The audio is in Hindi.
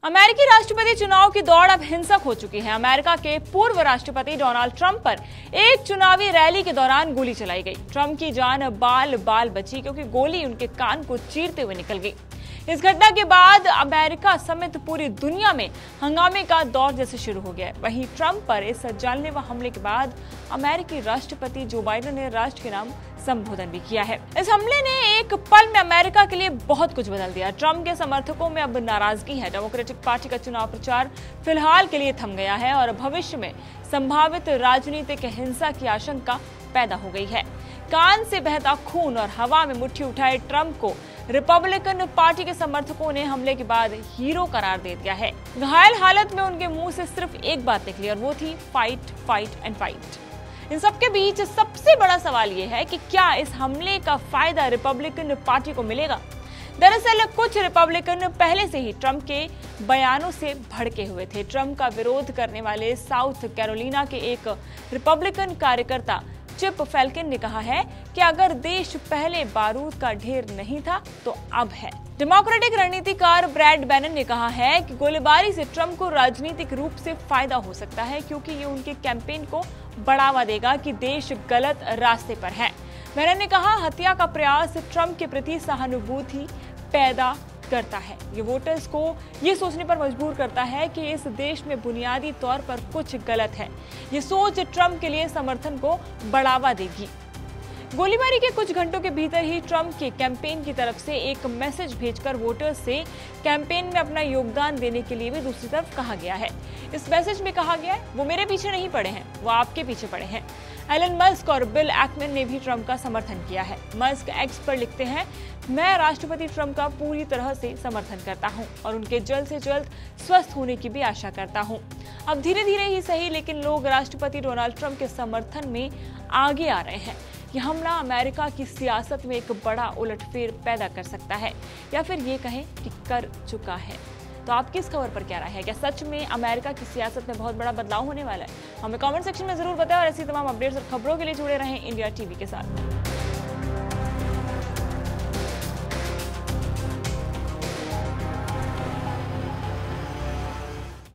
अमेरिकी राष्ट्रपति चुनाव की दौड़ अब हिंसक हो चुकी है। अमेरिका के पूर्व राष्ट्रपति डोनाल्ड ट्रंप पर एक चुनावी रैली के दौरान गोली चलाई गई। ट्रंप की जान बाल बाल बची क्योंकि गोली उनके कान को चीरते हुए निकल गई। इस घटना के बाद अमेरिका समेत पूरी दुनिया में हंगामे का दौर जैसे शुरू हो गया है। वहीं ट्रंप पर इस जानलेवा हमले के बाद अमेरिकी राष्ट्रपति जो बाइडेन ने राष्ट्र के नाम संबोधन भी किया है। इस हमले ने एक पल में अमेरिका के लिए बहुत कुछ बदल दिया। ट्रंप के समर्थकों में अब नाराजगी है। डेमोक्रेटिक पार्टी का चुनाव प्रचार फिलहाल के लिए थम गया है और भविष्य में संभावित राजनीतिक हिंसा की आशंका पैदा हो गई है। कान से बहता खून और हवा में मुट्ठी उठाए ट्रंप को रिपब्लिकन पार्टी के समर्थकों ने हमले के बाद हीरो करार दे दिया है। घायल हालत में उनके मुंह से सिर्फ एक बात निकली और वो थी फाइट फाइट एंड फाइट। इन सबके बीच सबसे बड़ा सवाल ये है कि क्या इस हमले का फायदा रिपब्लिकन पार्टी को मिलेगा। दरअसल कुछ रिपब्लिकन पहले से ही ट्रंप के बयानों से भड़के हुए थे। ट्रंप का विरोध करने वाले साउथ कैरोलिना के एक रिपब्लिकन कार्यकर्ता चिप फैल्कन ने कहा है कि अगर देश पहले बारूद का ढेर नहीं था तो अब है। डेमोक्रेटिक रणनीतिकार ब्रैड बैनन ने कहा है कि गोलीबारी से ट्रंप को राजनीतिक रूप से फायदा हो सकता है क्योंकि ये उनके कैंपेन को बढ़ावा देगा कि देश गलत रास्ते पर है। बैनन ने कहा, हत्या का प्रयास ट्रंप के प्रति सहानुभूति पैदा करता है। ये वोटर्स को ये सोचने पर मजबूर करता है कि इस देश में बुनियादी तौर पर कुछ गलत है। ये सोच ट्रंप के लिए समर्थन को बढ़ावा देगी। गोलीबारी के कुछ घंटों के भीतर ही ट्रंप के कैंपेन की तरफ से एक मैसेज भेजकर वोटर्स से कैंपेन में अपना योगदान देने के लिए भी दूसरी तरफ कहा गया है। इस मैसेज में कहा गया है, वो मेरे पीछे नहीं पड़े हैं, वो आपके पीछे पड़े हैं। एलन मस्क और बिल एक्मन ने भी ट्रंप का समर्थन किया है। मस्क एक्स पर लिखते हैं, मैं राष्ट्रपति ट्रंप का पूरी तरह से समर्थन करता हूं और उनके जल्द से जल्द स्वस्थ होने की भी आशा करता हूं। अब धीरे धीरे ही सही लेकिन लोग राष्ट्रपति डोनाल्ड ट्रंप के समर्थन में आगे आ रहे हैं। यह हमला अमेरिका की सियासत में एक बड़ा उलटफेर पैदा कर सकता है या फिर ये कहें कि कर चुका है। तो आपकी इस खबर पर क्या राय है? क्या सच में अमेरिका की सियासत में बहुत बड़ा बदलाव होने वाला है? हमें कमेंट सेक्शन में जरूर बताएं और ऐसी तमाम अपडेट्स और खबरों के लिए जुड़े रहें इंडिया टीवी के साथ।